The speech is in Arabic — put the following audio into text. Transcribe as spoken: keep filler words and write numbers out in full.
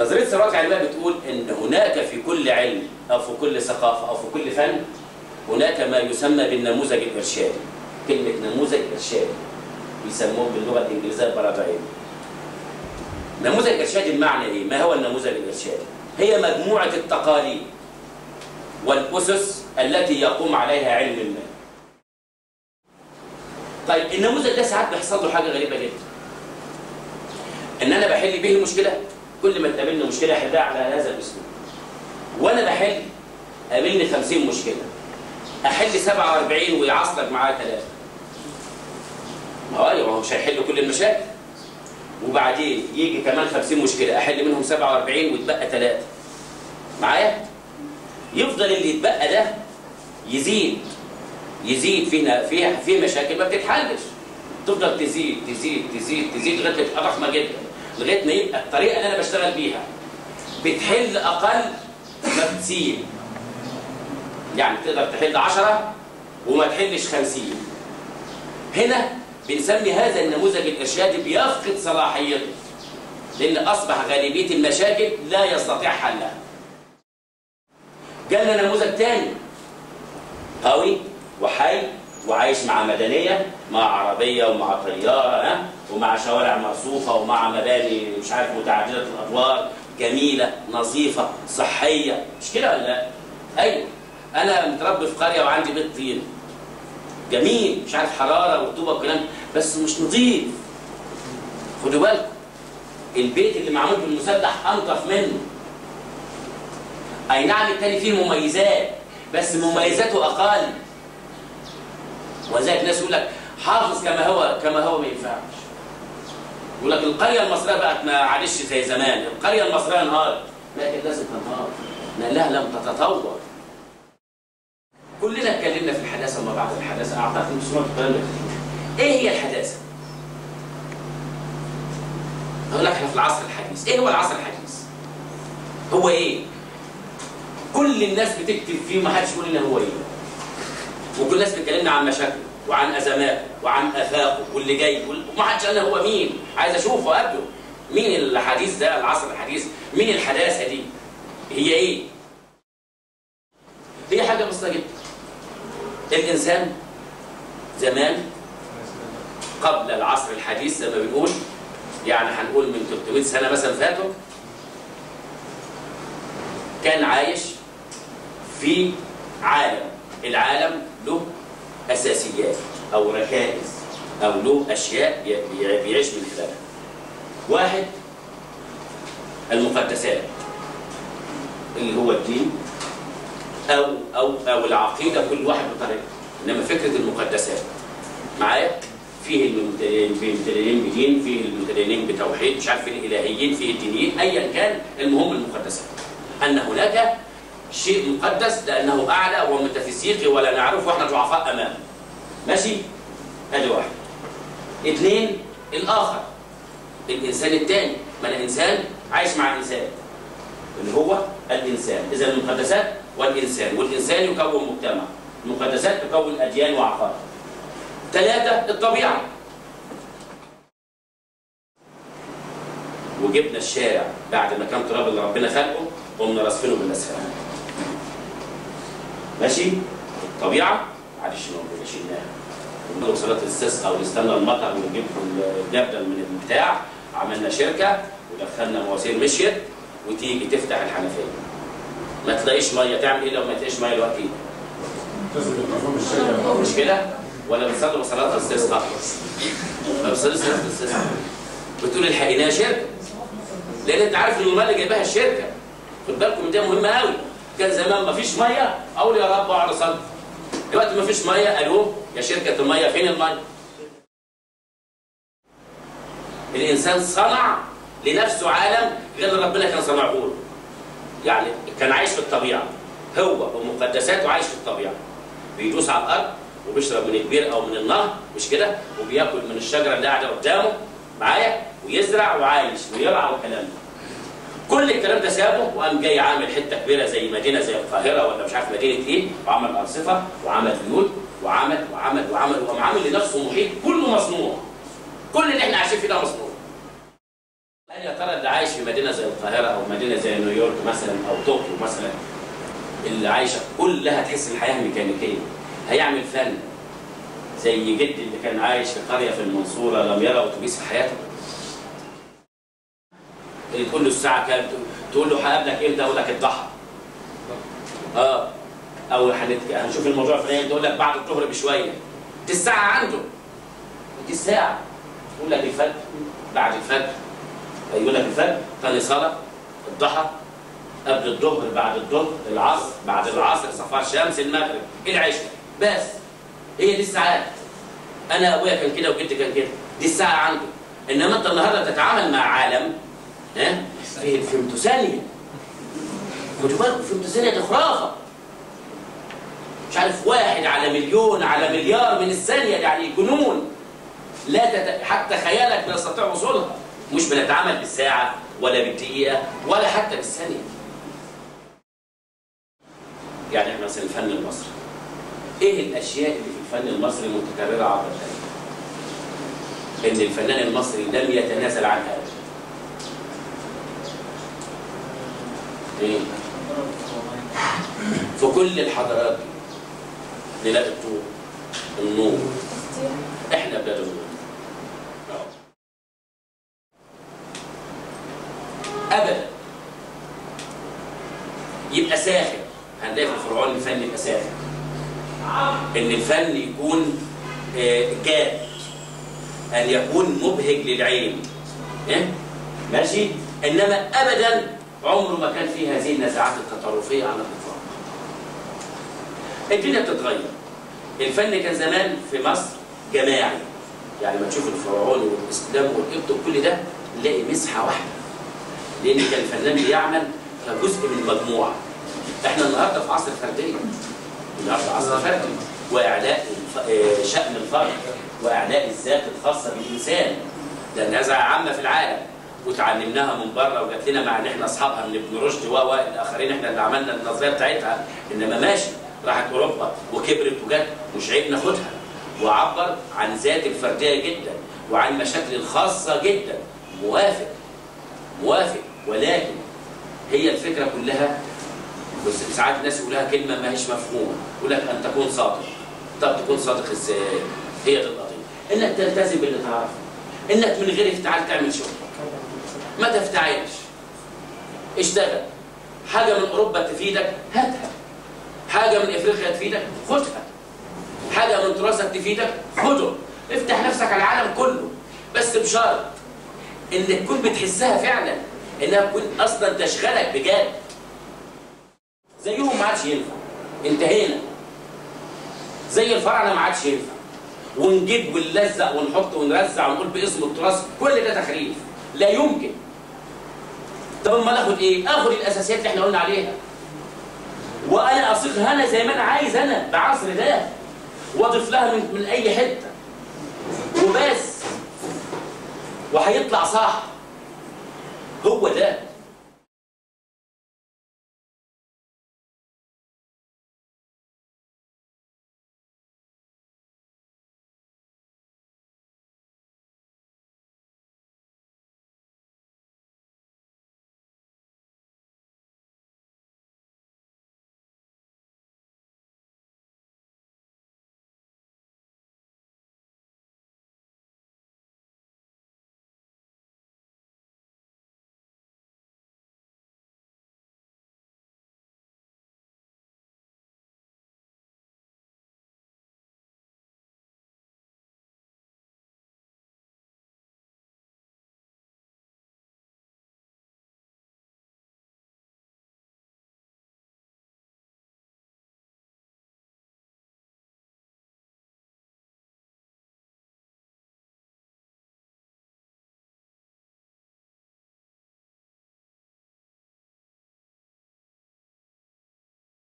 نظريه الثروات العلميه بتقول ان هناك في كل علم او في كل ثقافه او في كل فن هناك ما يسمى بالنموذج الارشادي. كلمه نموذج ارشادي بيسموه باللغه الانجليزيه البارادايم. نموذج ارشادي بمعنى ايه؟ ما هو النموذج الارشادي؟ هي مجموعه التقاليد والاسس التي يقوم عليها علم ما. طيب النموذج ده ساعات بيحصل له حاجه غريبه جدا. ان انا بحل به المشكله، كل ما تقابلني مشكله احلها على هذا الاسلوب. وانا بحل قابلني خمسين مشكله، احل سبعة وأربعين ويعصلك معايا ثلاثه. ما هو ايوه، هو مش هيحل كل المشاكل. وبعدين يجي كمان خمسين مشكله، احل منهم سبعة وأربعين ويتبقى ثلاثه. معايا؟ يفضل اللي يتبقى ده يزيد يزيد فينا فيها في مشاكل ما بتتحلش. تفضل تزيد تزيد تزيد تزيد لغايه ما تبقى ضخمه جدا، لغايه ما يبقى الطريقه اللي انا بشتغل بيها بتحل اقل ما بتسيب. يعني تقدر تحل عشرة وما تحلش خمسين. هنا بنسمي هذا النموذج الارشادي بيفقد صلاحيته، لان اصبح غالبيه المشاكل لا يستطيع حلها. جالنا نموذج ثاني قوي وحي وعايش مع مدنيه، مع عربيه ومع طياره، ها، ومع شوارع مرصوفه ومع مباني مش عارف متعدده الادوار، جميله نظيفه صحيه، مش كده ولا لا؟ ايوه، انا متربي في قريه وعندي بيت طين جميل، مش عارف حراره ورطوبه والكلام، بس مش نظيف. خدوا بالكم، البيت اللي معمول بالمسلح انظف منه. اي نعم التاني فيه مميزات، بس مميزاته اقل. وذلك الناس يقول لك حافظ كما هو كما هو ما ينفعش. يقول لك القريه المصريه بقت ما عادش زي زمان، القريه المصريه انهارت. لكن لازم تنهار لانها لم تتطور. كلنا اتكلمنا في الحداثه وما بعد الحداثه، اعتقد ان سمعت الكلام ده كتير. ايه هي الحداثه؟ اقول لك احنا في العصر الحديث. ايه هو العصر الحديث؟ هو ايه؟ كل الناس بتكتب فيه وما حدش يقول لنا هو ايه. وكل الناس بتكلمنا عن مشاكله وعن اثاماته وعن افاقه واللي جاي، وما حدش قال لنا هو مين. عايز اشوفه وقابله. مين الحديث ده؟ العصر الحديث؟ مين الحداثه دي؟ هي ايه؟ هي حاجه بسيطه جدا. الانسان زمان قبل العصر الحديث زي ما بنقول، يعني هنقول من ثلاثمائة سنه مثلا فاتوا، كان عايش في عالم. العالم له اساسيات او ركائز او له اشياء بيعيش من خلالها. واحد، المقدسات اللي هو الدين او او او العقيده، كل واحد بطريقته. انما فكره المقدسات معايا، فيه المتدينين بدين، فيه المتدينين بتوحيد، مش عارف، فيه الالهيين، فيه الدينيين، ايا كان، المهم المقدسات. ان هناك شيء مقدس لانه اعلى وميتافيزيقي ولا نعرفه واحنا ضعفاء امامه. ماشي؟ ادي واحد. اثنين، الاخر، الانسان الثاني. ما انا انسان عايش مع انسان اللي هو الانسان. اذا المقدسات والانسان، والانسان يكون مجتمع، المقدسات تكون اديان وعقائد. ثلاثه، الطبيعه. وجبنا الشارع بعد ما كان تراب اللي ربنا خلقه قمنا رصفينه بالاسفل. ماشي؟ الطبيعه معلش موجوده شلناها. ونقول صلاه الاستسقاء ونستنى المطر ونجيب الجردل من البتاع، عملنا شركه ودخلنا مواسير مشيت، وتيجي تفتح الحنفيه ما تلاقيش ميه. تعمل ايه لو ما تلاقيش ميه دلوقتي؟ مش كده؟ ولا بتصلي صلاه الاستسقاء؟ ما بتصليش صلاه الاستسقاء بتقول الحقيناها شركه، لان انت عارف ان الميه اللي جايباها الشركه. خد بالكم دي مهمه قوي. كان زمان ما فيش ميه اقول يا رب واقعد اصلي. دلوقتي ما فيش ميه، الو يا شركه الميه فين الميه؟ الانسان صنع لنفسه عالم غير ربنا كان صنعه له. يعني كان عايش في الطبيعه هو ومقدساته، عايش في الطبيعه، بيدوس على الارض وبيشرب من البير او من النهر، مش كده؟ وبياكل من الشجره اللي قاعده قدامه معايا، ويزرع وعايش ويرعى والكلام ده. كل الكلام ده سابه وقام جاي عامل حته كبيره زي مدينه زي القاهره ولا مش عارف مدينه ايه، وعمل ارصفه وعمل بيوت وعمل وعمل وعمل وقام عامل لنفسه محيط كله مصنوع. كل اللي احنا عايشين فيه ده مصنوع. هل يا ترى اللي عايش في مدينه زي القاهره او مدينه زي نيويورك مثلا او طوكيو مثلا، اللي عايشه كلها تحس الحياه ميكانيكيه، هيعمل فن زي جدي اللي كان عايش في قريه في المنصوره لم يرى اتوبيس في حياته؟ اللي تقول له الساعه كام، تقول له هقابلك امتى، يقول لك الضحى. اه او هنشوف الموضوع الفلاني، تقول لك بعد الظهر بشويه. دي الساعه عنده، دي الساعه. يقول لك الفجر، بعد الفجر، يقول لك الفجر، ثاني صلاه، الضحى، قبل الظهر، بعد الظهر، العصر، بعد العصر، صفار شمس، المغرب، العشاء، بس. هي دي الساعات. انا ابويا كان كده وجدي كان كده، دي الساعه عنده. انما انت النهارده بتتعامل مع عالم ها في الفيمتوثانيه. خدوا بالكم، الفيمتوثانيه دي خرافه. مش عارف واحد على مليون على مليار من الثانيه، يعني جنون. لا تت... حتى خيالك لا يستطيع وصولها. مش بنتعامل بالساعه ولا بالدقيقه ولا حتى بالثانيه. يعني احنا مثلا الفن المصري، ايه الاشياء اللي في الفن المصري متكرره عبر التاريخ؟ ان الفنان المصري لم يتنازل عنها ابدا. ايه؟ في كل الحضارات دي نلاقي الطور، النور. احنا بلاد النور. ابدا. يبقى ساخر، هنلاقي في الفرعون الفن يبقى ساخر. ان الفن يكون جاد، ان يكون مبهج للعين. إيه؟ ماشي؟ انما ابدا عمره ما كان فيه هذه النزاعات التطرفيه على الاطلاق. الدنيا بتتغير. الفن كان زمان في مصر جماعي، يعني ما تشوف الفرعون والاسلام والقبط وكل ده نلاقي مسحه واحده، لان كان الفنان بيعمل كجزء من مجموعه. احنا النهارده في عصر الفرديه، النهارده عصر فردي، واعلاء شأن الفرد واعلاء الذات الخاصه بالانسان. ده نزعه عامه في العالم، وتعلمناها من بره وجات لنا مع ان احنا اصحابها من ابن رشد و الاخرين، احنا اللي عملنا النظريه بتاعتها. انما ماشي، راحت اوروبا وكبرت وجت، مش عيب ناخدها. وعبر عن ذات الفرديه جدا وعن مشاكل الخاصه جدا. موافق موافق، ولكن هي الفكره كلها، بس ساعات الناس يقول لها كلمه ما هيش مفهومه، يقول لك ان تكون صادق. طب تكون صادق ازاي؟ هي دي القضيه، انك تلتزم باللي تعرفه، انك من غير افتعال تعمل شغل، ما تفتعلش، اشتغل. حاجه من اوروبا تفيدك هاتها، حاجه من افريقيا تفيدك خدها، حاجه من تراثك تفيدك خده، افتح نفسك على العالم كله، بس بشرط انك تكون بتحسها فعلا، انها تكون اصلا تشغلك بجد. زيهم ما عادش ينفع، انتهينا. زي الفراعنه ما عادش ينفع، ونجيب ونلزق ونحط ونرزع ونقول باسم التراث، كل ده تخريف، لا يمكن. طب امال اخد ايه؟ اخد الاساسيات اللي احنا قلنا عليها، وانا اصيغها انا زي ما انا عايز انا بعصر ده، واضيف لها من, من اي حته وبس، وهيطلع صح. هو ده